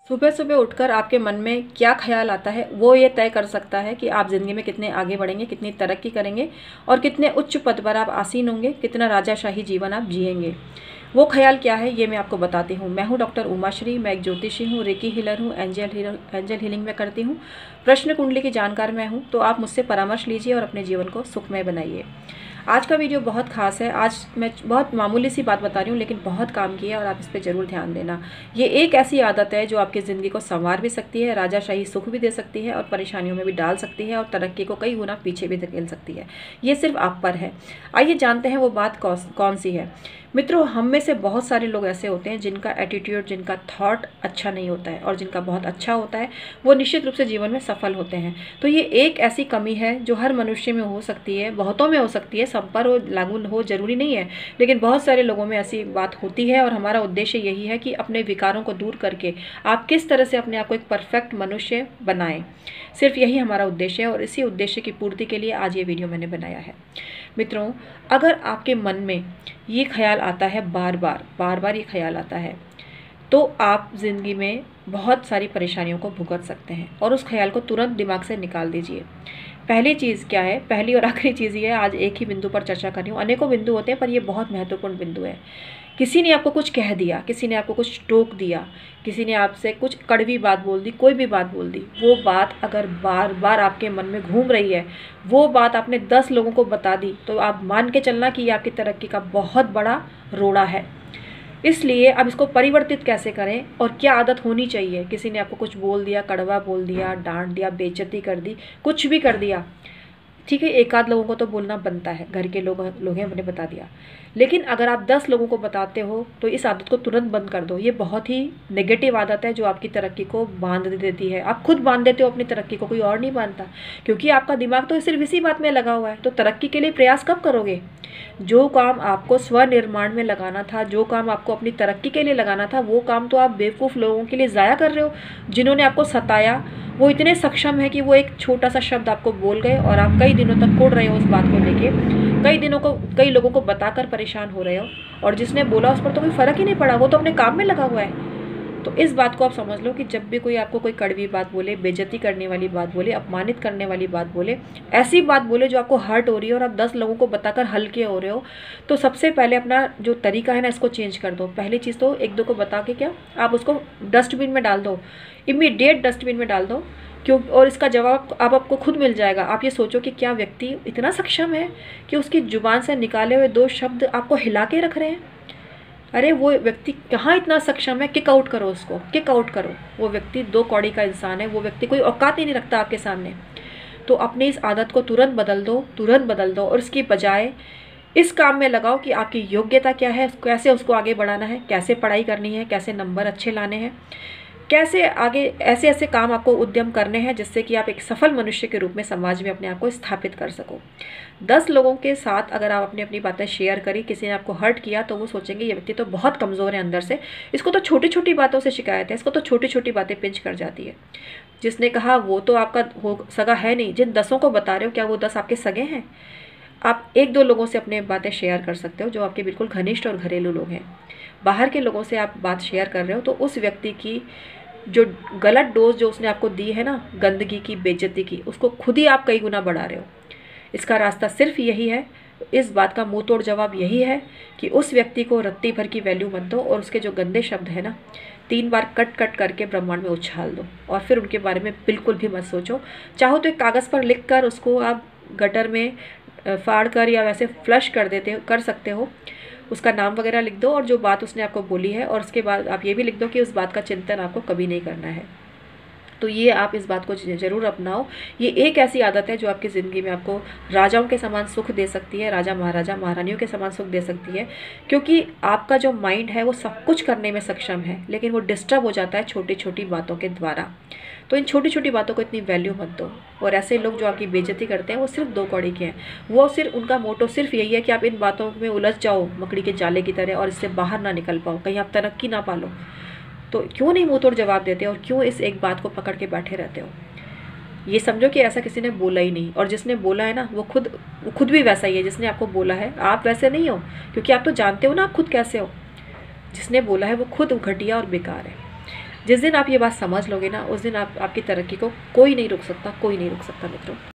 सुबह सुबह उठकर आपके मन में क्या ख्याल आता है वो ये तय कर सकता है कि आप ज़िंदगी में कितने आगे बढ़ेंगे, कितनी तरक्की करेंगे और कितने उच्च पद पर आप आसीन होंगे, कितना राजाशाही जीवन आप जिएंगे। वो ख्याल क्या है ये मैं आपको बताती हूँ। मैं हूँ डॉक्टर उमाश्री, मैं एक ज्योतिषी हूँ, रेकी हीलर हूँ, एंजल हीलिंग में करती हूँ, प्रश्न कुंडली की जानकार मैं हूँ। तो आप मुझसे परामर्श लीजिए और अपने जीवन को सुखमय बनाइए। आज का वीडियो बहुत खास है। आज मैं बहुत मामूली सी बात बता रही हूँ लेकिन बहुत काम की है और आप इस पर ज़रूर ध्यान देना। ये एक ऐसी आदत है जो आपकी ज़िंदगी को संवार भी सकती है, राजाशाही सुख भी दे सकती है और परेशानियों में भी डाल सकती है और तरक्की को कई गुना पीछे भी धकेल सकती है। ये सिर्फ आप पर है। आइए जानते हैं वो बात कौन सी है। मित्रों, हम में से बहुत सारे लोग ऐसे होते हैं जिनका एटीट्यूड, जिनका थॉट अच्छा नहीं होता है और जिनका बहुत अच्छा होता है वो निश्चित रूप से जीवन में सफल होते हैं। तो ये एक ऐसी कमी है जो हर मनुष्य में हो सकती है, बहुतों में हो सकती है, सब पर लागू हो जरूरी नहीं है, लेकिन बहुत सारे लोगों में ऐसी बात होती है। और हमारा उद्देश्य यही है कि अपने विकारों को दूर करके आप किस तरह से अपने आप को एक परफेक्ट मनुष्य बनाएं। सिर्फ यही हमारा उद्देश्य है और इसी उद्देश्य की पूर्ति के लिए आज ये वीडियो मैंने बनाया है। मित्रों, अगर आपके मन में ये ख्याल आता है, बार बार ये ख्याल आता है, तो आप ज़िंदगी में बहुत सारी परेशानियों को भुगत सकते हैं और उस ख्याल को तुरंत दिमाग से निकाल दीजिए। पहली चीज़ क्या है, पहली और आखिरी चीज़ ये है, आज एक ही बिंदु पर चर्चा कर रही हूँ। अनेकों बिंदु होते हैं पर ये बहुत महत्वपूर्ण बिंदु है। किसी ने आपको कुछ कह दिया, किसी ने आपको कुछ टोक दिया, किसी ने आपसे कुछ कड़वी बात बोल दी, कोई भी बात बोल दी, वो बात अगर बार बार आपके मन में घूम रही है, वो बात आपने 10 लोगों को बता दी, तो आप मान के चलना कि ये आपकी तरक्की का बहुत बड़ा रोड़ा है। इसलिए अब इसको परिवर्तित कैसे करें और क्या आदत होनी चाहिए। किसी ने आपको कुछ बोल दिया, कड़वा बोल दिया, डांट दिया, बेइज्जती कर दी, कुछ भी कर दिया, ठीक है, एक आध लोगों को तो बोलना बनता है, घर के लोग हैं, मैंने बता दिया। लेकिन अगर आप 10 लोगों को बताते हो तो इस आदत को तुरंत बंद कर दो। ये बहुत ही नेगेटिव आदत है जो आपकी तरक्की को बांध देती है। आप खुद बांध देते हो अपनी तरक्की को, कोई और नहीं बांधता, क्योंकि आपका दिमाग तो सिर्फ इसी बात में लगा हुआ है। तो तरक्की के लिए प्रयास कब करोगे? जो काम आपको स्वनिर्माण में लगाना था, जो काम आपको अपनी तरक्की के लिए लगाना था, वो काम तो आप बेवकूफ़ लोगों के लिए ज़ाया कर रहे हो जिन्होंने आपको सताया। वो इतने सक्षम है कि वो एक छोटा सा शब्द आपको बोल गए और आप कई दिनों तक कोड़ रहे हो उस बात को लेके, कई लोगों को बताकर परेशान हो रहे हो, और जिसने बोला उस पर तो कोई फ़र्क ही नहीं पड़ा, वो तो अपने काम में लगा हुआ है। तो इस बात को आप समझ लो कि जब भी कोई आपको कोई कड़वी बात बोले, बेइज्जती करने वाली बात बोले, अपमानित करने वाली बात बोले, ऐसी बात बोले जो आपको हर्ट हो रही है और आप 10 लोगों को बताकर हल्के हो रहे हो, तो सबसे पहले अपना जो तरीका है ना, इसको चेंज कर दो। पहली चीज़ तो 1-2 को बता के क्या, आप उसको डस्टबिन में डाल दो, इमीडिएट डस्टबिन में डाल दो। क्यों? और इसका जवाब अब आपको खुद मिल जाएगा। आप ये सोचो कि क्या व्यक्ति इतना सक्षम है कि उसकी जुबान से निकाले हुए 2 शब्द आपको हिला के रख रहे हैं? अरे वो व्यक्ति कहाँ इतना सक्षम है? किक आउट करो उसको, किक आउट करो। वो व्यक्ति 2 कौड़ी का इंसान है, वो व्यक्ति कोई औकात ही नहीं रखता आपके सामने। तो अपनी इस आदत को तुरंत बदल दो, तुरंत बदल दो, और इसकी बजाय इस काम में लगाओ कि आपकी योग्यता क्या है, कैसे उसको आगे बढ़ाना है, कैसे पढ़ाई करनी है, कैसे नंबर अच्छे लाने हैं, कैसे आगे ऐसे ऐसे काम आपको उद्यम करने हैं जिससे कि आप एक सफल मनुष्य के रूप में समाज में अपने आप को स्थापित कर सको। 10 लोगों के साथ अगर आप अपनी अपनी बातें शेयर करी, किसी ने आपको हर्ट किया, तो वो सोचेंगे ये व्यक्ति तो बहुत कमज़ोर है अंदर से, इसको तो छोटी छोटी बातों से शिकायत है, इसको तो छोटी छोटी बातें पिंच कर जाती है। जिसने कहा वो तो आपका हो सगा है नहीं, जिन 10 को बता रहे हो क्या वो 10 आपके सगे हैं? आप 1-2 लोगों से अपने बातें शेयर कर सकते हो जो आपके बिल्कुल घनिष्ठ और घरेलू लोग हैं। बाहर के लोगों से आप बात शेयर कर रहे हो तो उस व्यक्ति की जो गलत डोज जो उसने आपको दी है ना, गंदगी की, बेइज्जती की, उसको खुद ही आप कई गुना बढ़ा रहे हो। इसका रास्ता सिर्फ यही है, इस बात का मुंह तोड़ जवाब यही है कि उस व्यक्ति को रत्ती भर की वैल्यू मत दो और उसके जो गंदे शब्द है ना, 3 बार कट कट करके ब्रह्मांड में उछाल दो और फिर उनके बारे में बिल्कुल भी मत सोचो। चाहो तो एक कागज़ पर लिख कर उसको आप गटर में फाड़ कर या वैसे फ्लश कर सकते हो, उसका नाम वगैरह लिख दो और जो बात उसने आपको बोली है, और उसके बाद आप ये भी लिख दो कि उस बात का चिंतन आपको कभी नहीं करना है। तो ये आप इस बात को ज़रूर अपनाओ। ये एक ऐसी आदत है जो आपकी ज़िंदगी में आपको राजाओं के समान सुख दे सकती है, राजा महाराजा महारानियों के समान सुख दे सकती है, क्योंकि आपका जो माइंड है वो सब कुछ करने में सक्षम है, लेकिन वो डिस्टर्ब हो जाता है छोटी छोटी बातों के द्वारा। तो इन छोटी छोटी बातों को इतनी वैल्यू मत दो। और ऐसे लोग जो आपकी बेइज्जती करते हैं वो सिर्फ 2 कौड़ी के हैं। वो सिर्फ, उनका मोटो सिर्फ यही है कि आप इन बातों में उलझ जाओ मकड़ी के जाले की तरह और इससे बाहर ना निकल पाओ, कहीं आप तरक्की ना पालो। तो क्यों नहीं मुँह तोड़ जवाब देते और क्यों इस एक बात को पकड़ के बैठे रहते हो? ये समझो कि ऐसा किसी ने बोला ही नहीं, और जिसने बोला है ना वो खुद भी वैसा ही है जिसने आपको बोला है। आप वैसे नहीं हो, क्योंकि आप तो जानते हो ना आप खुद कैसे हो। जिसने बोला है वो खुद घटिया और बेकार है। जिस दिन आप ये बात समझ लोगे ना, उस दिन आपकी तरक्की को कोई नहीं रोक सकता, कोई नहीं रोक सकता मित्रों।